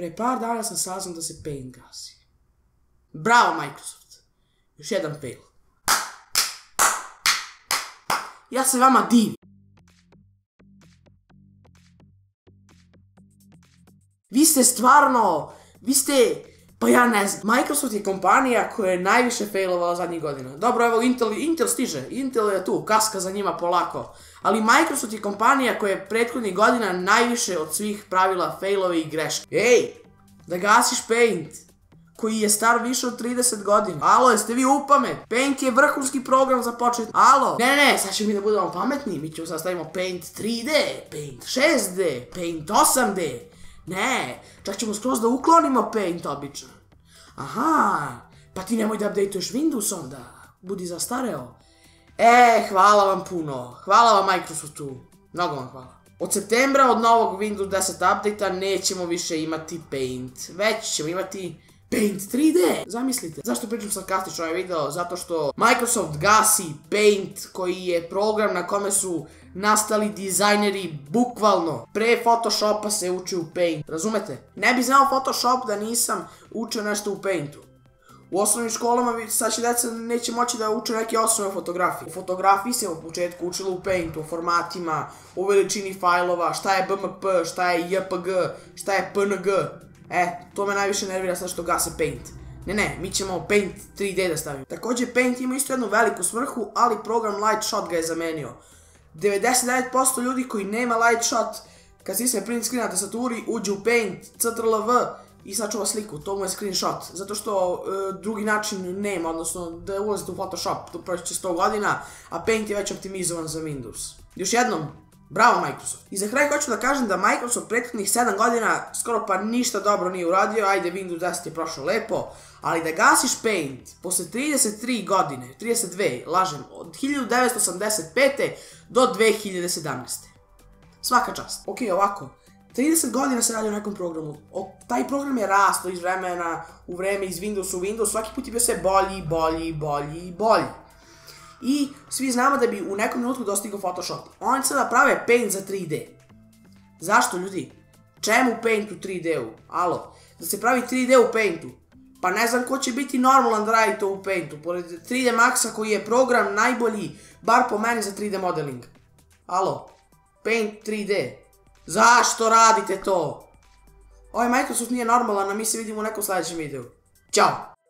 Pre par dana sam saznao da se Paint gasi. Bravo Microsoft. Još jedan fail. Ja se vama divim. Vi ste, pa ja ne znam. Microsoft je kompanija koja je najviše failovala zadnjih godina. Dobro, evo Intel stiže. Intel je tu, kaska za njima polako. Ali Microsoft je kompanija koja je prethodnih godina najviše od svih pravila failove i greške. Ej, da gasiš Paint, koji je star više od 30 godina. Alo, jeste vi upamet? Paint je vrhunski program za počet. Alo, ne, sad ćemo mi da budemo pametni. Mi ćemo sad stavimo Paint 3D, Paint 6D, Paint 8D. Ne, čak ćemo skroz da uklonimo Paint obično. Aha, pa ti nemoj da updateuješ Windows onda. Budi zastareo. Hvala vam puno. Hvala vam Microsoftu. Mnogo vam hvala. Od septembra, od novog Windows 10 update-a, nećemo više imati Paint. Već ćemo imati Paint 3D. Zamislite. Zašto pričam sarkastično ovaj video? Zato što Microsoft gasi Paint, koji je program na kome su nastali dizajneri bukvalno. Pre Photoshopa se uči u Paint. Razumete? Ne bi znao Photoshop da nisam učio nešto u Paintu. U osnovnim školama sad će deca neće moći da uče neke osnove fotografije. U fotografiji se u početku učilo u Paintu, o formatima, o veličini fajlova, šta je BMP, šta je JPG, šta je PNG. To me najviše nervira sad što gase Paint. Ne, mi ćemo Paint 3D da stavimo. Također Paint ima isto jednu veliku svrhu, ali program Lightshot ga je zamenio. 99% ljudi koji nema Lightshot, kad stisne print screen na tastaturi, uđe u Paint, CTRL-V i sačuva sliku, to mu je screenshot. Zato što drugi način nema, odnosno da ulazite u Photoshop, to proći će 100 godina, a Paint je već optimizovan za Windows. Još jednom, bravo Microsoft. I za kraj hoću da kažem da Microsoft prethodnih 7 godina skoro pa ništa dobro nije uradio, ajde Windows 10 je prošao lepo, ali da gasiš Paint posle 33 godine, 32, lažem, od 1985. do 2017. Svaka čast. Ok, ovako, 30 godina se radi o nekom programu, taj program je rasto iz vremena u vreme, iz Windows u Windows, svaki put je bio sve bolji. I svi znamo da bi u nekom trenutku dostigao Photoshop. Oni sada prave Paint za 3D. Zašto ljudi? Čemu Paint u 3D-u? Alo, da se pravi 3D u Paintu. Pa ne znam ko će biti normalan da radi to u Paintu, pored 3D Maxa koji je program najbolji, bar po meni za 3D modeling. Alo, Paint 3D. Zašto radite to? Ovaj Microsoft nije normalan, a mi se vidimo u nekom sljedećem videu. Ćao!